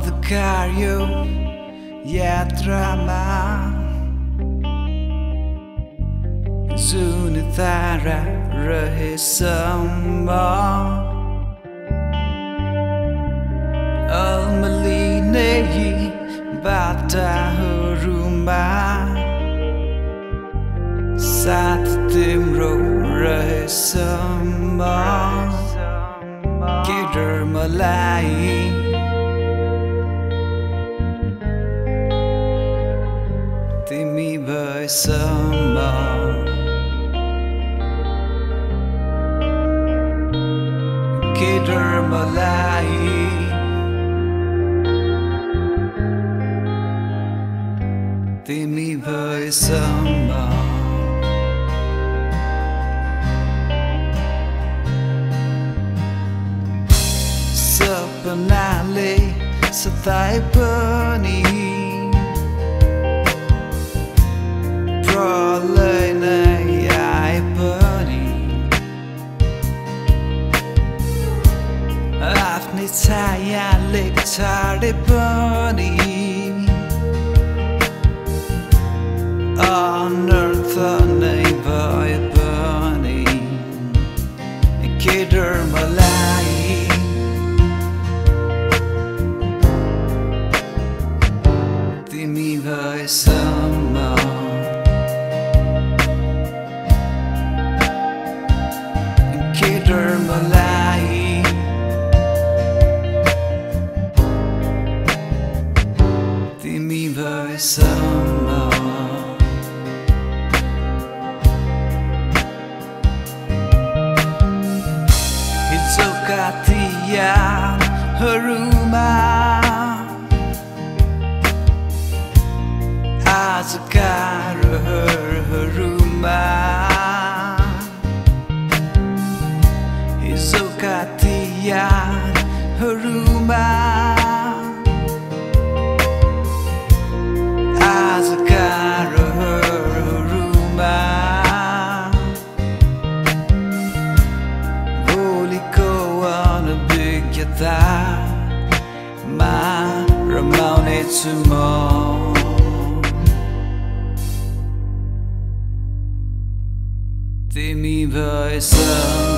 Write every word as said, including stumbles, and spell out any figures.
अन्धकार यो यात्रामा जुन तारा रहेसम्म अल्मलिने यी बाटाहरूमा साथ तिम्रो रहेसम्म के डर मलाई तिमी भएसम्म के डर मलाई तिमी भएसम्म सपनाले सताए पनि प्रलय नै आए पनि आफ्नै छायाले छाडे पनि अनर्थ नै भए पनि के डर मलाई तिमी भएसम्म के डर मलाई तिमी भएसम्म हिजोका ती यादहरूमा आजका रहरहरूमा हिजोका ती यादहरूमा आजका रहरहरूमा भोलिको अनभिज्ञतामा रमाउनेछु म Timi भएसम्म